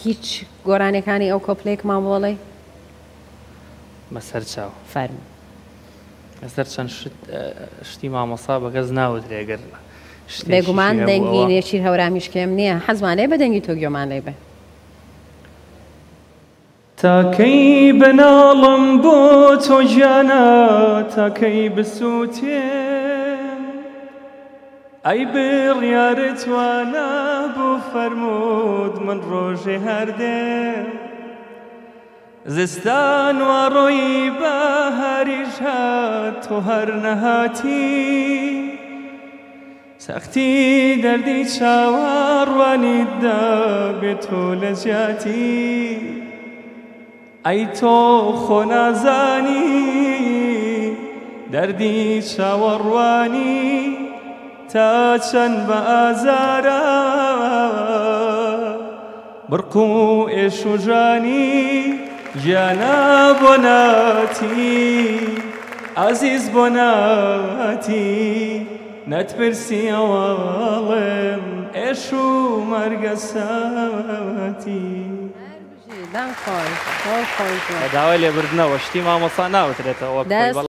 هیچ گۆرانەکانی ئەو کۆپلەیەک مامۆڵی بەسەر چاو فەرمو لەسەر چەند شتی مامۆسا بەگەز ناوترێ ئەگەر بێگومان دەنگی نێچیر هەورامیشکێم نییە حەزمان لێ بە دەنگی تۆکیۆمان لێ بێ تاکەی بەناڵم بۆ تۆ گیانە تاکەی بسووتێم ئەی بڕیارت وانە بۆ فەرموود من ڕۆژێ هەردێم زستان وەڕۆی بەهاریش هات تۆ هەر نەهاتی سەختی دەردی چاوەڕوانیتدا بێت تۆ لە جیاتی ئەی تۆ خۆ نازانی دەردی چاوەڕوانی تا چەند بە ئازارە بڕق و ئێش و ژانی گیانە بۆ ناتی عەزیز بۆ ناتی نەتپرسی ئەوەڵێم ئێش و مەرگە ساتی دەنگ خۆی داوای لێبردنەوە شتی مامۆسا ناوترێتەوە